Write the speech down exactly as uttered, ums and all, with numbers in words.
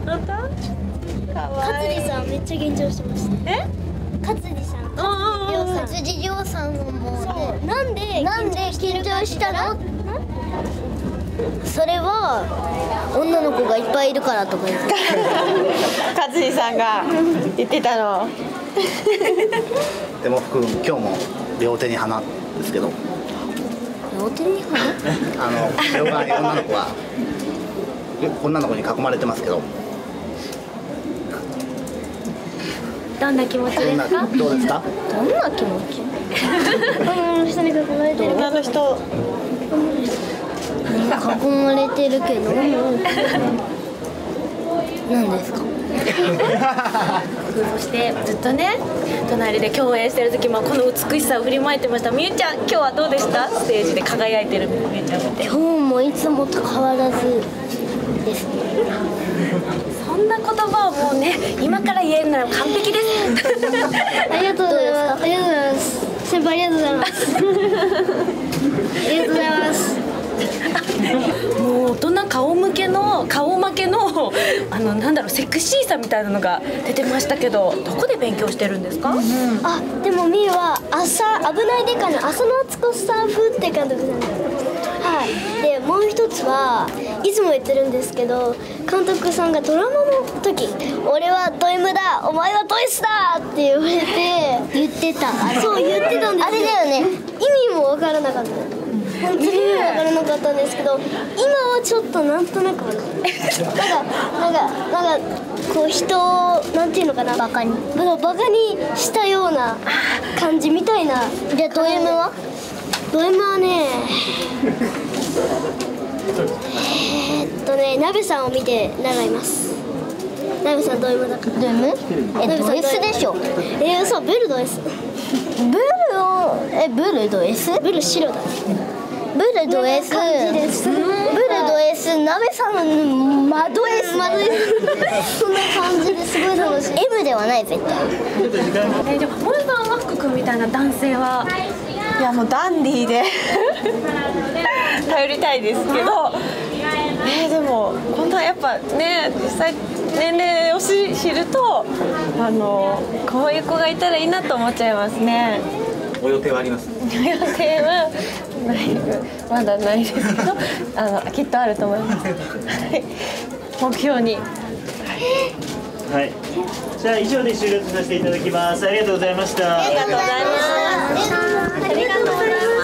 本当？かわいい。 勝地さんめっちゃ緊張してました。 え？ 勝地さん。 勝地涼さんももうね、 なんでなんで緊張したの？それは女の子がいっぱいいるからとか言って。 勝地さんが言ってたの。 でも福君今日も両手に花ですけど。 両手に花？ あの両側に女の子は女の子に囲まれてますけど。 どんな気持ちですか？ どうですか？ どんな気持ち？ 女の人に囲まれてる。 女の人。 囲まれてるけど。何ですか？ そしてずっとね隣で共演してる時もこの美しさを振りまいてましたみゆちゃん。今日はどうでした？ステージで輝いてるみゆちゃん見て。 今日もいつもと変わらずですね。 そんな言葉をもうね今から言えるなら完璧です。 ありがとうございます。ありがとうございます。先輩ありがとうございます。ありがとうございます。 もう大人顔向けの顔負けのあのなんだろうセクシーさみたいなのが出てましたけど、どこで勉強してるんですか？うん、 あ、でもみゆは朝危ないデカの浅野敦子さん風って監督なんです。はい。でもう一つはいつも言ってるんですけど、監督さんがドラマの時「俺はド M だ、お前はド S だ!」って言われて言ってた。 そう言ってたんですよ。 あれだよね。 意味もわからなかった。本当に意味わからなかったんですけど、今はちょっとなんとなくわかる。なんかなんかなんかこう人をなんていうのかな、 バカにバカにしたような感じみたいな。 じゃあド M は？ ド M はね、えーっとね、鍋さんを見て習います。鍋さんド M だから。 ド M？ え、ド S でしょ。 えー、そう、ブルド S。 ブルをえブルド S？ ブル白だ。 ブルド S。ブルド S。鍋さんマド S。マド S。 そんな感じですごい楽しい。 M ではない絶対。 えじゃあ森さんは福君みたいな男性は？いやもうダンディーで頼りたいですけど、えー、でもこんなやっぱね実際年齢を知るとあのこういう子がいたらいいなと思っちゃいますね。 お予定はあります？ 予定はないまだないですけどあのきっとあると思います。目標に。 はい。じゃあ以上で終了とさせていただきます。ありがとうございました。 ありがとうございます。 ありがとうございます。